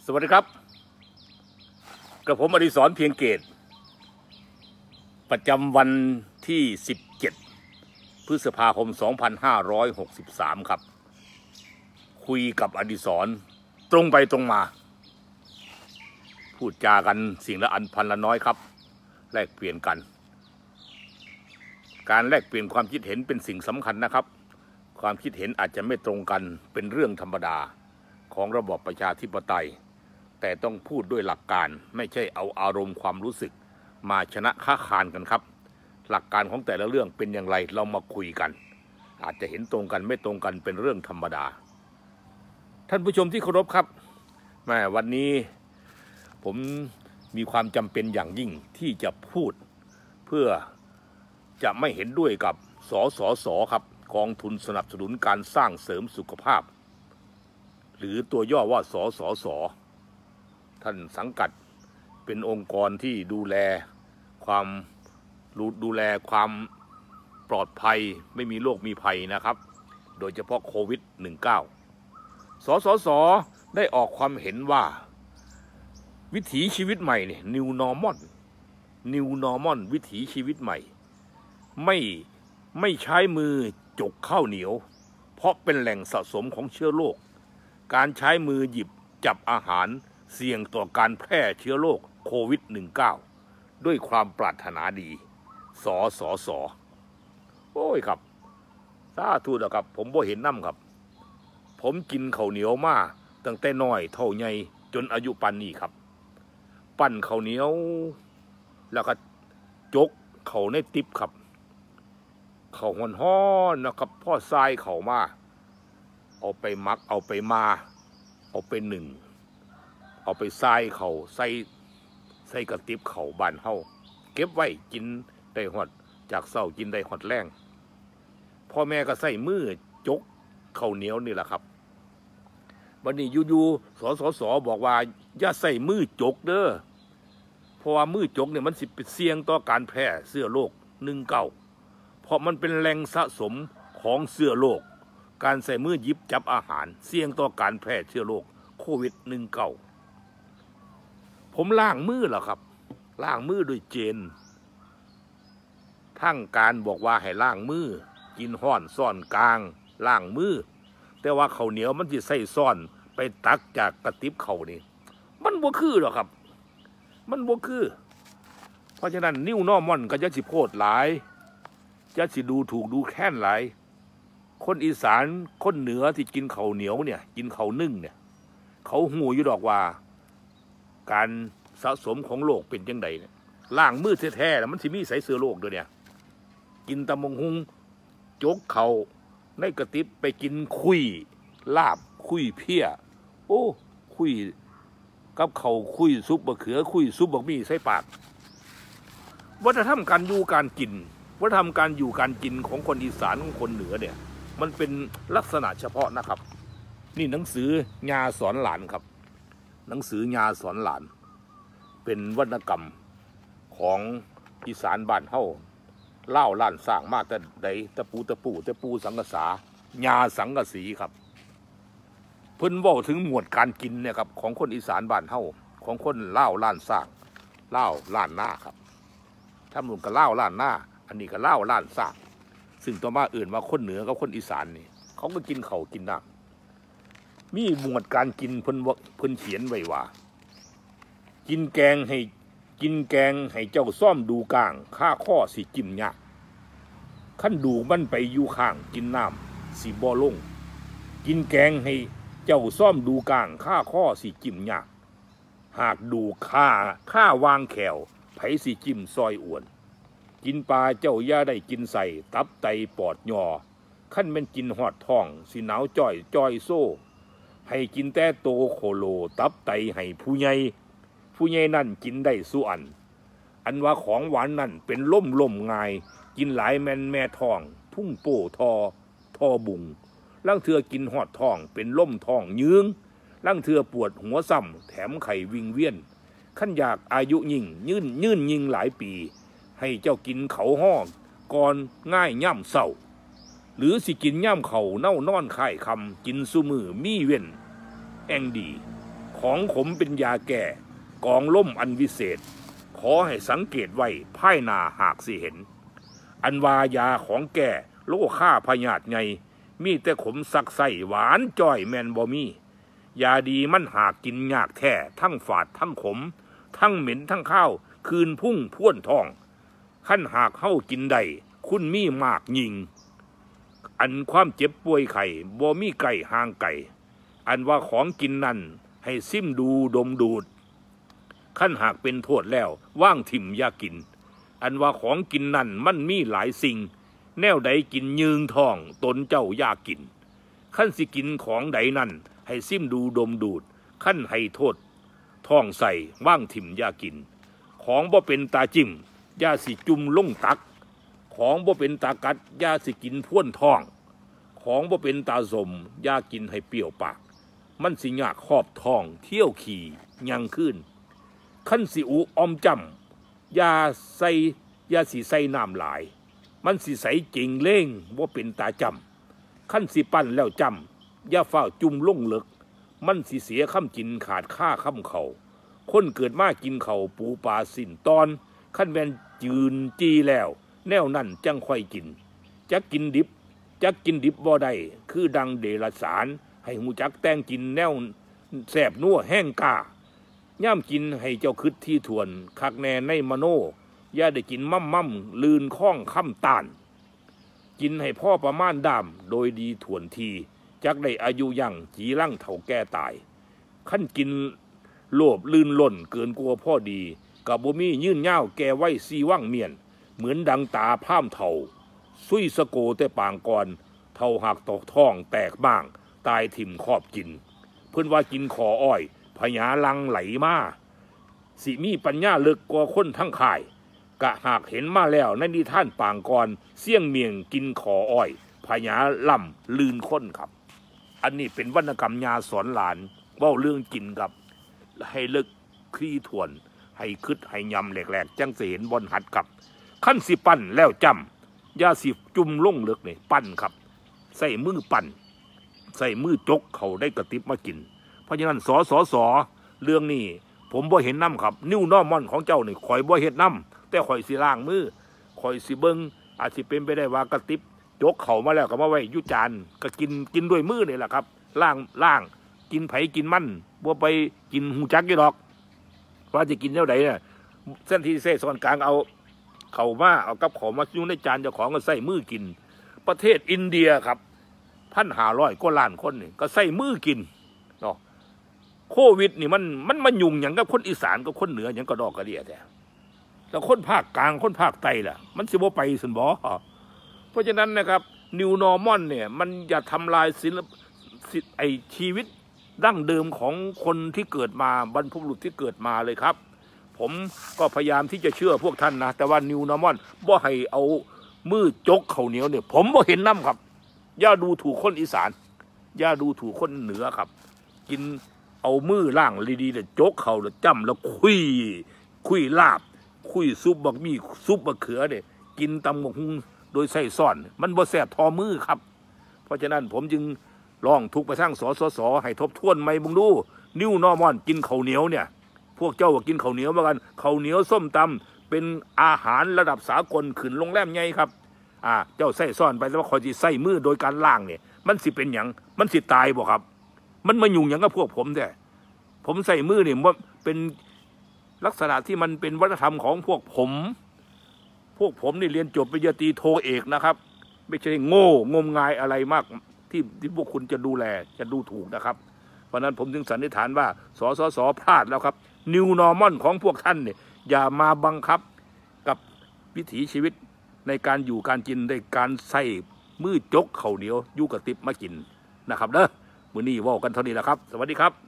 สวัสดีครับกระผมอดิศรเพียงเกตประจำวันที่17พฤษภาคม2563ครับคุยกับอดิศรตรงไปตรงมาพูดจากันสิ่งละอันพันละน้อยครับแลกเปลี่ยนกันการแลกเปลี่ยนความคิดเห็นเป็นสิ่งสำคัญนะครับความคิดเห็นอาจจะไม่ตรงกันเป็นเรื่องธรรมดาของระบอบประชาธิปไตยแต่ต้องพูดด้วยหลักการไม่ใช่เอาอารมณ์ความรู้สึกมาชนะค้าคานกันครับหลักการของแต่ละเรื่องเป็นอย่างไรเรามาคุยกันอาจจะเห็นตรงกันไม่ตรงกันเป็นเรื่องธรรมดาท่านผู้ชมที่เคารพครับแม่วันนี้ผมมีความจำเป็นอย่างยิ่งที่จะพูดเพื่อจะไม่เห็นด้วยกับสสสครับกองทุนสนับสนุนการสร้างเสริมสุขภาพหรือตัวย่อว่าสสสท่านสังกัดเป็นองค์กรที่ดูแลความปลอดภัยไม่มีโรคมีภัยนะครับโดยเฉพาะโควิด -19 สสสได้ออกความเห็นว่าวิถีชีวิตใหม่เนี่ย New Normal วิถีชีวิตใหม่ไม่ใช้มือจกข้าวเหนียวเพราะเป็นแหล่งสะสมของเชื้อโรคการใช้มือหยิบจับอาหารเสี่ยงต่อการแพร่เชื้อโรคโควิด -19 ด้วยความปรารถนาดีสสสโอ้ยครับสาธุนะครับผมบ่เห็นน้ำครับผมกินข้าวเหนียวมาตั้งแต่น้อยเท่าใหญ่จนอายุปานนี้ครับปั้นข้าวเหนียวแล้วก็จกข้าวในติ๊บครับข้าวฮ้อนๆนะครับพ่อทรายข้าวมาเอาไปมักเอาไปมาเอาไปหนึ่งเอาไปทรายข้าวใส่กระติบข้าวบ้านเฮาเก็บไว้กินได้ฮอดจากเช้ากินได้ฮอดแลงพ่อแม่ก็ใส่มือจกข้าวเหนียวนี่แหละครับวันนี้อยู่ๆสสสบอกว่าอย่าใส่มือจกเด้อเพราะว่ามือจกเนี่ยมันสิเป็นเสี่ยงต่อการแพร่เชื้อโรค19เพราะมันเป็นแหล่งสะสมของเชื้อโรคการใส่มือหยิบจับอาหารเสี่ยงต่อการแพร่เชื้อโรคโควิด -19 ผมล้างมือเหรอครับล้างมือด้วยเจลทั้งการบอกว่าให้ล้างมือกินห้อนซ่อนกลางล้างมือแต่ว่าข้าวเหนียวมันสิใส่ซ่อนไปตักจากกระติบข้าวนี่มันบ่คือหรอกครับมันบ่คือเพราะฉะนั้นNew Normalก็จะสิโพดหลายจะสิดูถูกดูแค้นหลายคนอีสานคนเหนือที่กินข้าวเหนียวเนี่ยกินข้าวนึ่งเนี่ยเขาหูอยู่ดอกว่าการสะสมของโรคเป็นจังไดเนี่ยล้างมือแท้ๆแล้วมันสิมีใส่เชื้อโรคด้วยเนี่ยกินตำบักหุ่งจกเข่าในกระติบไปกินคุยลาบคุยเพี้ยโอ้คุยกับเข่าคุยซุปบะเขือคุยซุปบะหมี่ใส่ปากวัฒนธรรมการอยู่การกินวัฒนธรรมการอยู่การกินของคนอีสานของคนเหนือเนี่ยมันเป็นลักษณะเฉพาะนะครับนี่หนังสือยาสอนหลานครับหนังสือยาสอนหลานเป็นวรรณกรรมของอีสานบ้านเฮาเล่าล้านสร้างมาแต่ใดตะปูสังกษายาสังกสีครับเพิ่นเว้าถึงหมวดการกินเนี่ยครับของคนอีสานบ้านเฮาของคนเล่าล้านสร้างเล่าล้านหน้าครับถ้ามึงก็เล่าล้านหน้าอันนี้ก็เล่าล้านสร้างซึ่งต่อมาอื่นมาคนเหนือกับคนอีสานนี่เขาก็กินเขากินน้ำมีหมวดการกินเพิ่นเขียนไว้ว่ากินแกงให้เจ้าซ่อมดูกลางข้าข้อสิจิ้มยากขั้นดูมันไปอยู่ข้างกินน้ำสิบ่ลงกินแกงให้เจ้าซ่อมดูกลางข้าข้อสิจิ้มยากหากดูข้าวางแขวไผสิจิ้มซอยอ้วนกินปลาเจ้าย่าได้กินใส่ตับไตปอดยอขั้นเป็นกินหอดท้องสิหนาวจ้อยโซ่ให้กินแต่โตโคโลตับไตให้ผู้ใหญ่นั่นกินได้สุอันว่าของหวานนั่นเป็นล่มง่ายกินหลายแม่ท้องพุ่งโป้ทอบุงลังเถือกินหอดท้องเป็นล่มท้องยืงลังเถือปวดหัวซ้ำแถมไข่วิงเวียนขั้นอยากอายุยืนยิ่งหลายปีให้เจ้ากินเขาห้องก่อนง่ายย่ำเศร้าหรือสิกินย่ำเขาเน่านอนไข่คำกินซุมือมีเว้นแองดีของขมเป็นยาแก่กองล่มอันวิเศษขอให้สังเกตไว้ภายหน้าหากสิเห็นอันวายาของแก่โลค่าพยาธิไงมีแต่ขมสักใส่หวานจ้อยแมนบ่มียาดีมันหากกินยากแท้ทั้งฝาดทั้งขมทั้งเหม็นทั้งข้าวคืนพุ่งพ่วนทองขั้นหากเข้ากินได้คุณมีมากยิงอันความเจ็บป่วยไข่บ่มีไก่ห่างไก่อันว่าของกินนั่นให้ซิมดูดมดูดขั้นหากเป็นโทษแล้วว่างถิ่มยากินอันว่าของกินนั่นมันมีหลายสิ่งแนวใดกินยืงทองตนเจ้ายากินขั้นสิกินของใดนั่นให้ซิมดูดมดูดขั้นให้โทษท้องใส่ว่างถิ่มยากินของบ่เป็นตาจิ้มยาสิจุ่มลงตักของบ่เป็นตากัดยาสิกินพ่วนท้องของบ่เป็นตาสมยากินให้เปรี้ยวปากมันสิยากครอบท้องเที่ยวขี่ยังขึ้นขั้นสิอูออมจำยาสิใส่น้ำหลายมันสิใสจริงเล่งว่าเป็นตาจำขั้นสิปั้นแล้วจำยาฝ้าจุ่มลงเลิกมันสิเสียคำจินขาดค่าคำเขาคนเกิดมากินเขาปูปลาสินตอนขั้นแมนจืนจีแล้วแนวนั่นจังค่อยกินจักกินดิบบ่ได้คือดังเดรัจฉานให้หูจักแต่งกินแนวแสบนัวแห้งกาย่ำกินให้เจ้าคืดที่ทวนคักแน่ในมโนอย่าได้กินมั่มลืนข้องค่ำตานกินให้พ่อประมาณดามโดยดีทวนทีจักได้อายุยังจีรั่งเท่าแก่ตายขั้นกินโลภลื่นล่นเกินกลัวพ่อดีกับบ่มียื่นเง่าแก่ไว้ซีว่างเมียนเหมือนดังตาพร่ามเท่าซุยสโกแต่ปางก่อนเท่าหักตกท้องแตกบ้างตายถิ่มขอบกินเพื่อนว่ากินขออ้อยพญาลังไหลมาสิมีปัญญาเลิกกว่าคนทั้งข่ายกะหากเห็นมาแล้วในนิทานปางก่อนเสี่ยงเมียงกินขออ้อยพญาล่ำลืนค้นครับอันนี้เป็นวรรณกรรมยาสอนหลานเว้าเรื่องกินครับให้เลิกคลี่ทวนให้คึดให้ยำแหลกๆจังเสเห็นบนหัดกับขั้นสิปั้นแล้วจำยาสิจุ่มลงเลิกเนี่ยปั้นครับใส่มือปั้นใส่มือจกเขาได้กระติบมากินเพราะฉะนั้นสเรื่องนี้ผมบ่เห็นน้ำครับนิ้วนอมอนของเจ้านี่ข่อยบ่เห็นน้ำแต่ข่อยสิล้างมือข่อยสิเบิ้งอาจสิเป็นไปได้ว่ากระติบจกเขามาแล้วก็มาไว้ยุจานก็กินด้วยมือนี่แหละครับล่างกินไผกินมันบ่ไปกินหูจักยี่ดอกว่าจะกินเท่าไหร่เนี่ยเส้นที่เส้นส่วนกลางเอาเข่ามาเอากับเขามาอยู่ในจานเจ้าของก็ใส่มือกินประเทศอินเดียครับ1,500 กว่าล้านคนนี่ก็ใส่มือกินเนาะโควิดนี่มันมายุ่งอย่างกับคนอีสานกับคนเหนืออย่างกระดอกกระเดียแต่แล้วคนภาคกลางคนภาคใต้ล่ะมันสิบ่ไปสินบ่เพราะฉะนั้นนะครับนิวนอร์มอนเนี่ยมันอย่าทำลายชีวิตดั้งเดิมของคนที่เกิดมาบรรพบุรุษที่เกิดมาเลยครับผมก็พยายามที่จะเชื่อพวกท่านนะแต่ว่านิวนอร์มอนบ่ให้เอามือจกข้าวเหนียวเนี่ยผมบ่เห็นน้ำครับอย่าดูถูกคนอีสานอย่าดูถูกคนเหนือครับกินเอามือล่างดีๆเลยจกเข่าแล้วจ้ำแล้วคุยลาบคุยซุปบักมี่ซุปบักเขือเนี่ยกินตำบักหุ่งโดยใส่ซ่อนมันบ่แสบทอมือครับเพราะฉะนั้นผมจึงลองทุกไปทั้งสให้ทบทวนไหมบุงดูนิวนอร์มอนกินข้าวเหนียวเนี่ยพวกเจ้าก็กินข้าวเหนียวเหมือนกันข้าวเหนียวส้มตำเป็นอาหารระดับสากลขึ้นโรงแรมใหญ่ครับเจ้าใส่ซ่อนไปแล้วคอยสิใส่มือโดยการล่างเนี่ยมันสิเป็นอย่างมันสิตายบ่ครับมันมายุ่งอย่างกับพวกผมแต่ผมใส่มือเนี่ยว่าเป็นลักษณะที่มันเป็นวัฒนธรรมของพวกผมนี่เรียนจบปริญญาตรีโทเอกนะครับไม่ใช่โง่งมงายอะไรมากที่พวกคุณจะดูแลจะดูถูกนะครับเพราะนั้นผมจึงสันนิษฐานว่าสพลาดแล้วครับนิวนอร์มอนของพวกท่านเนี่ยอย่ามาบังคับกับวิถีชีวิตในการอยู่การกินในการใส่มือจกข้าวเหนียวยู่กระติบมากินนะครับเด้อมื้อนี้ว่ากันเท่านี้แหละครับสวัสดีครับ